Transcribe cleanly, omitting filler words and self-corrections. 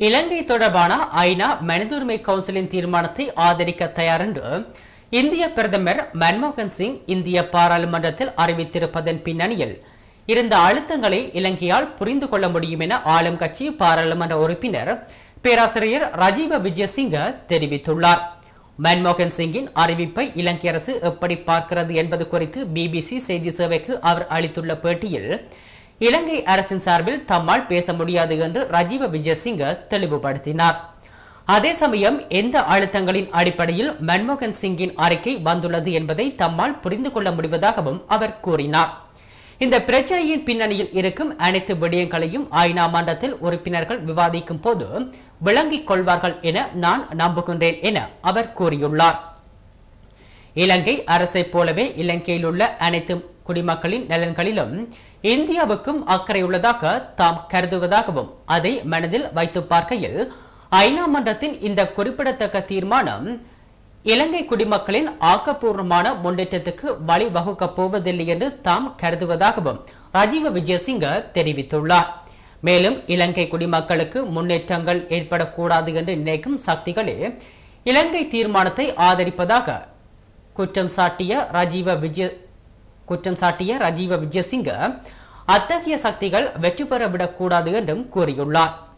இலங்கை தொடர்பான ஐநா மனித உரிமை கவுன்சிலின் தீர்மானத்தை ஆதரிக்க தயார் என்று இந்திய பிரதமர் மன்மோகன் சிங் இந்திய பாராளுமன்றத்தில் அறிவித்திருப்பதன் பின்னணியில் இருந்த அழுத்தங்களை இலங்கையால் புரிந்து கொள்ள முடியும் என ஆளும் கட்சி பாராளுமன்ற உறுப்பினர் பேராசிரியர் ராஜீவ விஜயசிங்க தெரிவித்துள்ளார். மன்மோகன் சிங்கின் அறிவிப்பை இலங்கை அரசு எப்படி பார்க்கிறது என்பது குறித்து பிபிசி செய்தி சேவைக்கு அவர் அளித்துள்ள பேட்டியில் இலங்கை அரசின் சார்பில் தம்மால் பேச முடியாது என்று ராஜீவ விஜயசிங்க தெளிவுபடுத்தினார். அதே சமயம் எந்த அழுத்தங்களின் அடிப்படையில் மன்மோகன் சிங்கின் அறிக்கை வந்துள்ளது என்பதை தம்மால் புரிந்து கொள்ள முடிவதாகவும் அவர் கூறினார். இந்த பிரச்சனையின் பின்னணியில் இருக்கும் அனைத்து விடயங்களையும் ஐநா மன்றத்தில் உறுப்பினர்கள் விவாதிக்கும் போது விளங்கிக் கொள்வார்கள் என நான் நம்புகின்றேன் என அவர் கூறியுள்ளார். இலங்கை அரசை போலவே இலங்கையில் உள்ள அனைத்து குடிமக்களின் நலன்களிலும் இந்தியாவுக்கும் அக்கறை உள்ளதாக தாம் கருதுவதாகவும் அதை மனதில் வைத்து பார்க்கையில் ஐநா மன்றத்தின் இந்த குறிப்பிடத்தக்க தீர்மானம் இலங்கை குடிமக்களின் ஆக்கப்பூர்வமான முன்னேற்றத்துக்கு வழிவகுக்கப் போவதில்லை என்று தாம் கருதுவதாகவும் ராஜீவ விஜயசிங்க தெரிவித்துள்ளார். மேலும் இலங்கை குடிமக்களுக்கு முன்னேற்றங்கள் ஏற்படக்கூடாது என்று நினைக்கும் சக்திகளே இலங்கை தீர்மானத்தை ஆதரிப்பதாக குற்றம் சாட்டிய ராஜீவ விஜயசிங்க அத்தகைய சக்திகள் வெற்றி பெறவிடக்கூடாது என்றும் கூறியுள்ளார்.